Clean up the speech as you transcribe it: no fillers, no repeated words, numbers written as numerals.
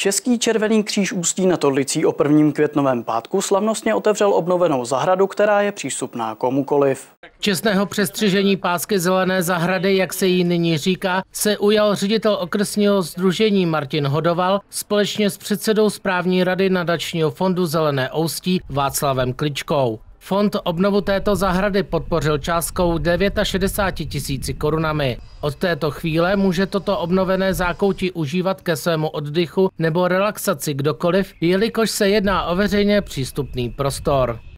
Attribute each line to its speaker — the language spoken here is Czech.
Speaker 1: Český Červený kříž Ústí nad Orlicí o 1. květnovém pátku slavnostně otevřel obnovenou zahradu, která je přístupná komukoliv.
Speaker 2: Čestného přestřižení pásky Zelené zahrady, jak se jí nyní říká, se ujal ředitel okresního sdružení Martin Hodoval společně s předsedou správní rady nadačního fondu Zelené Ústí Václavem Kličkou. Fond obnovu této zahrady podpořil částkou 69 000 korunami. Od této chvíle může toto obnovené zákoutí užívat ke svému oddychu nebo relaxaci kdokoliv, jelikož se jedná o veřejně přístupný prostor.